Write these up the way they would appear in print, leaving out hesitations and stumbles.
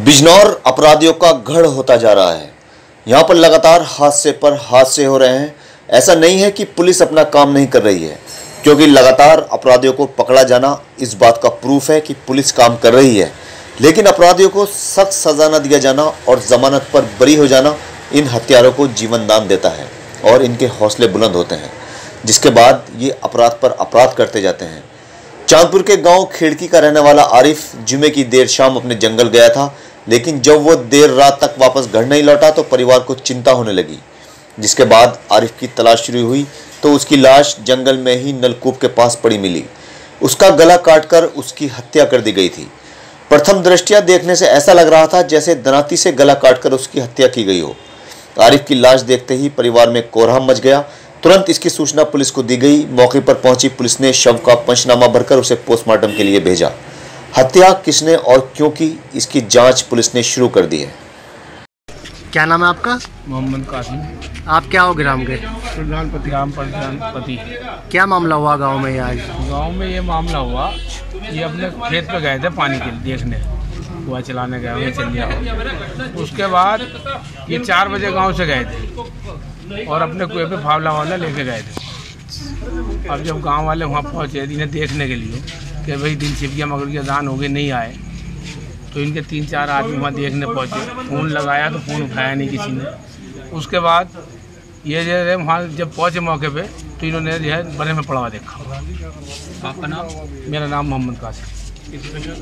बिजनौर अपराधियों का गढ़ होता जा रहा है। यहाँ पर लगातार हादसे पर हादसे हो रहे हैं। ऐसा नहीं है कि पुलिस अपना काम नहीं कर रही है, क्योंकि लगातार अपराधियों को पकड़ा जाना इस बात का प्रूफ है कि पुलिस काम कर रही है। लेकिन अपराधियों को सख्त सजा न दिया जाना और जमानत पर बरी हो जाना इन हत्यारों को जीवन दान देता है और इनके हौसले बुलंद होते हैं, जिसके बाद ये अपराध पर अपराध करते जाते हैं। चांदपुर के गांव खेड़की का रहने वाला आरिफ जुमे की देर शाम अपने जंगल गया था, लेकिन जब वो देर रात तक वापस घर नहीं लौटा तो परिवार को चिंता होने लगी। जिसके बाद आरिफ की तलाश शुरू हुई तो उसकी लाश जंगल में ही नलकूप के पास पड़ी मिली। उसका गला काटकर उसकी हत्या कर दी गई थी। प्रथम दृष्टया देखने से ऐसा लग रहा था जैसे दनाती से गला काटकर उसकी हत्या की गई हो। आरिफ की लाश देखते ही परिवार में कोहराम मच गया। तुरंत इसकी सूचना पुलिस को दी गई। मौके पर पहुंची पुलिस ने शव का पंचनामा भरकर उसे पोस्टमार्टम के लिए भेजा। हत्या किसने और क्यों की, इसकी जांच पुलिस ने शुरू कर दी है। क्या नाम है आपका? मोहम्मद कासिम। आप क्या हो ग्राम के? प्रधानपति। क्या मामला हुआ गांव में आज? गांव में ये मामला हुआ, ये अपने खेत पे गए थे पानी के देखने, कुआ चलाने गए हुए चलिया हो। उसके बाद ये 4 बजे गांव से गए थे और अपने कुएं पे फावला वाला लेके गए थे। अब जब गांव वाले वहाँ पहुँचे इन्हें देखने के लिए कि भाई दिन छिपिया मगर की अजान हो गई, नहीं आए, तो इनके 3-4 आदमी वहाँ देखने पहुँचे। फ़ोन लगाया तो फ़ोन उठाया नहीं किसी ने। उसके बाद ये जो है वहाँ जब पहुँचे मौके पे तो इन्होंने जो है बड़े में पड़ा हुआ देखा। आपका नाम? मेरा नाम मोहम्मद कासिम।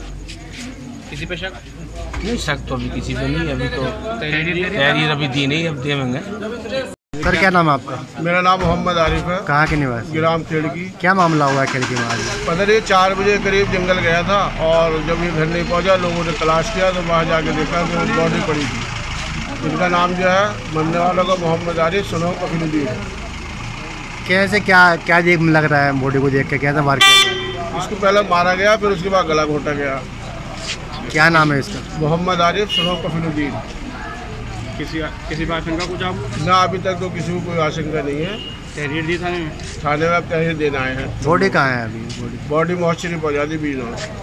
किसी पे शक नहीं, शक तो अभी किसी पे नहीं, अभी तो तहरीर अभी दी नहीं, अब देंगे। सर क्या नाम है आपका? मेरा नाम मोहम्मद आरिफ है। कहाँ के निवासी? ग्राम खेड़की। क्या मामला हुआ है खिड़की में आज? पता नहीं 4 बजे करीब जंगल गया था और जब ये घर नहीं पहुंचा लोगों ने तलाश किया तो वहाँ जाके देखा कि वो बॉडी पड़ी थी। इनका नाम जो है मरने वालों का मोहम्मद आरिफ सुनो कफीनुद्दीन है। कैसे क्या देख में लग रहा है बॉडी को देख के? कैसे मार किया? इसको पहले मारा गया, फिर उसके बाद गला घोटा गया। क्या नाम है इसका? मोहम्मद आरिफ सुनो कफीनुद्दीन। किसी पर आशंका कुछ आप? ना अभी तक तो किसी को कोई आशंका नहीं है। तहरीर दी थाने में? थाने में अब तहरीर देना आए हैं। बॉडी कहाँ है अभी? बॉडी मॉर्चरी पहुँचा दी बिजनौर।